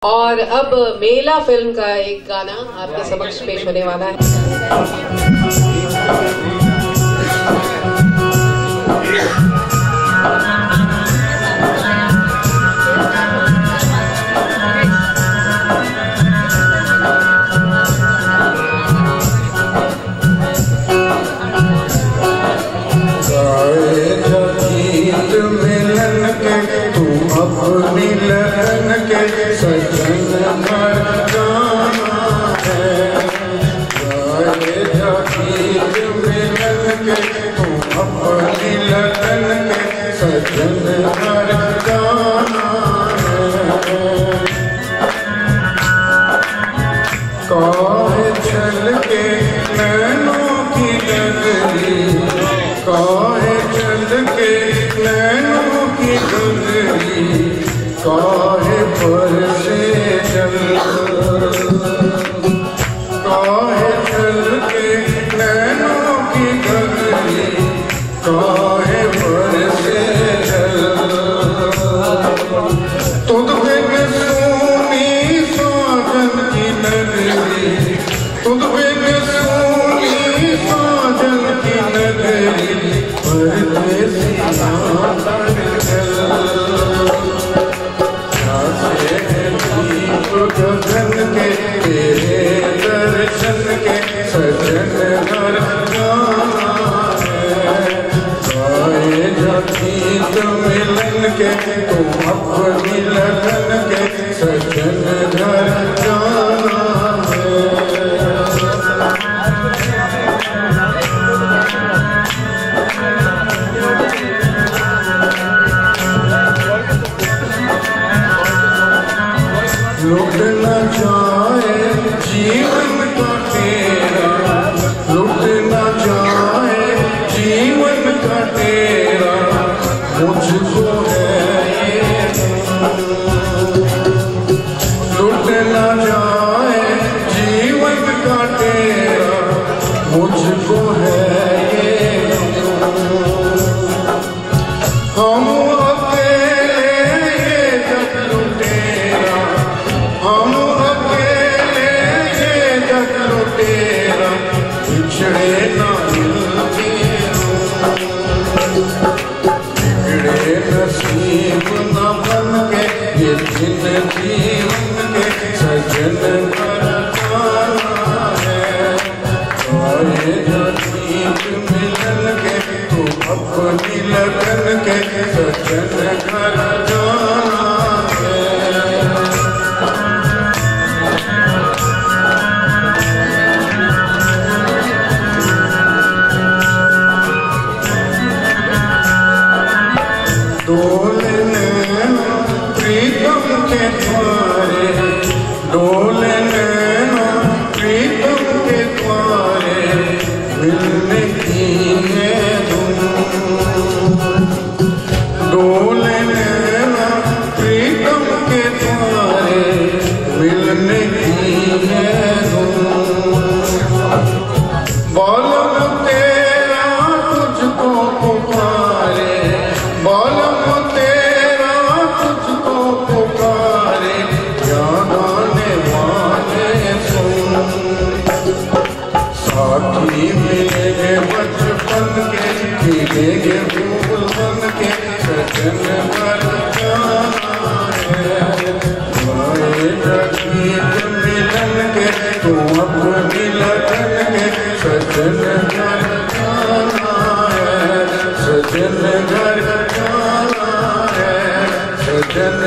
और अब मेला फिल्म का एक गाना आपके समक्ष पेश होने वाला है। अपनी लगन के सजन घर जाना है, गाए गीत मिलन के तू अपनी लगन के सजन घर जाना है। काहे चल के नैनों की डगरी, काहे चल के नैनों की डगरी, काहे पर से चल, काहे चल के नैनों की डगरी, काहे पर से चल। तुझ बिन सोनी साजन की नगरी, तुझ बिन सोनी साजन की नगरी, परदेसी गगन के तेरे दर्शन के सजन घर जाना है, गाए गीत मिलन के तू अपनी लगन के सजन घर जाना है। लुट न जाए जीवन का तेरा, लुट न जाए जीवन का तेरा, मुझको है ये लुट न जाए जीवन का तेरा, मुझको है ये। हम अकेले ये जग लुटेरा, हम अकेले ये जग लुटेरा, बिछड़े ना मिलके बिगड़े नसीब न बन के, ये दिन जीवन के सजन घर जाना है, गाए गीत मिलन के तू अपनी लगन के सजन घर जाना है। डोलने प्रीतम के द्वारे, डोलने प्रीतम के द्वारे, मिलने की है धुन, डोलने प्रीतम के द्वारे, मिलने की है धुन। बालम तेरा तुझको पुकारे, बालम तेरा तुझको पुकारे, याद आने वाले सुन। साथी मिलेंगे बचपन के, खिलेंगे फूल बन के, सजन घर जाना है, गाए गीत मिलन के तू अपनी लगन के सजन घर जाना है, सजन घर जाना है, सजन